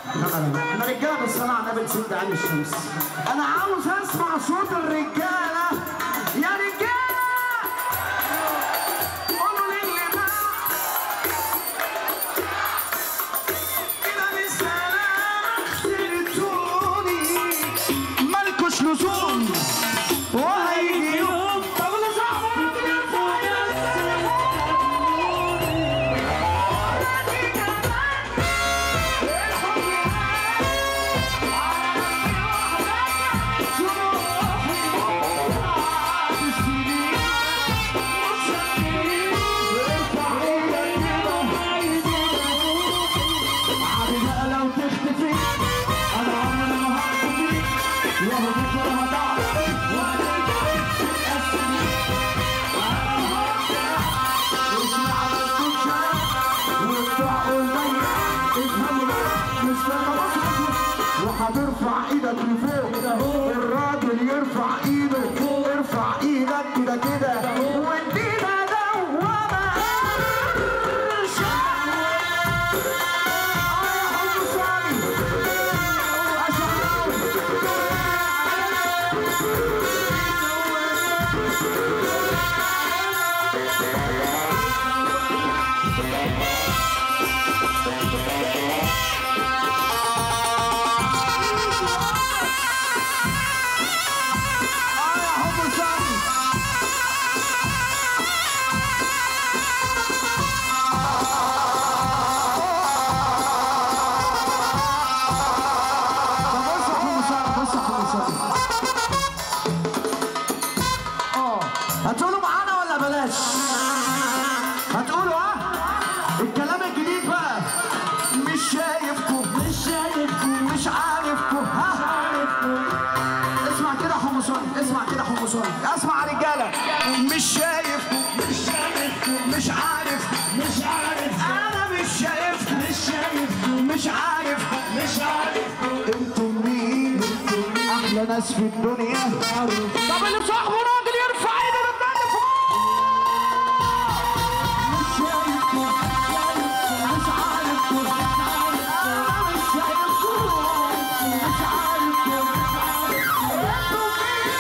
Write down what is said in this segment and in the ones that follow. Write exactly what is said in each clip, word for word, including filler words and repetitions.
لا لا احنا رجاله بالصلاه على النبي نسد عين الشمس. انا عاوز اسمع صوت الرجاله يا رجاله. قولوا للي معاه كده بالسلامه سيرتوني مالكوش لزوم وهيجي يوم. طب اللي صاحبك يرفع وهترفع ايدك لفوق. الراجل يرفع ايده، ارفع ايدك كده كده وادينا دوامه. هتقولوا معانا ولا بلاش؟ هتقولوا ها؟ الكلام الجديد بقى. مش شايفكم مش شايفكم مش عارفكم ها؟ اسمع كده حمصان، اسمع كده حمصان، اسمع يا رجاله. مش شايفكم مش شايفكم مش عارف مش عارف انا مش شايفكم مش شايفكم مش عارف مش عارف انتم مين؟ احلى ناس في الدنيا. طب اللي بصاحبه راجل يرفع ايده للنادي فوق. مش شايفكم مش عارفكم انا مش شايفكم مش عارفكم انتم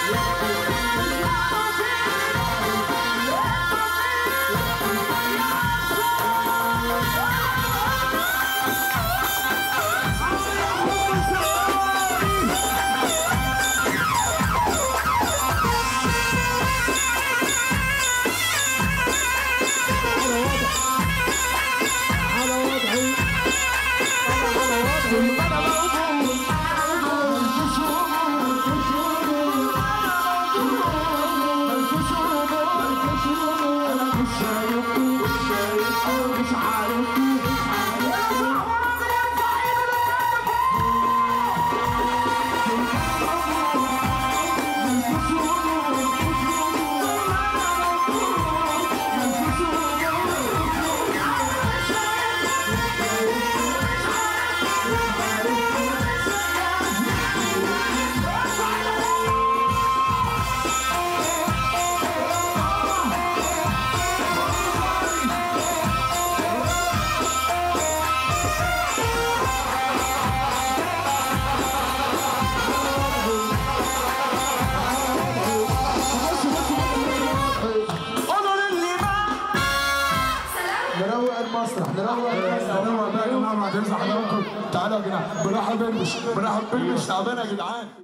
نروق المسرح نروق المسرح نروق بقى يا جماعه. بعد اذن حضراتكم تعالوا يا جدعان. براحه بلبش براحه بلبش تعبانه يا جدعان.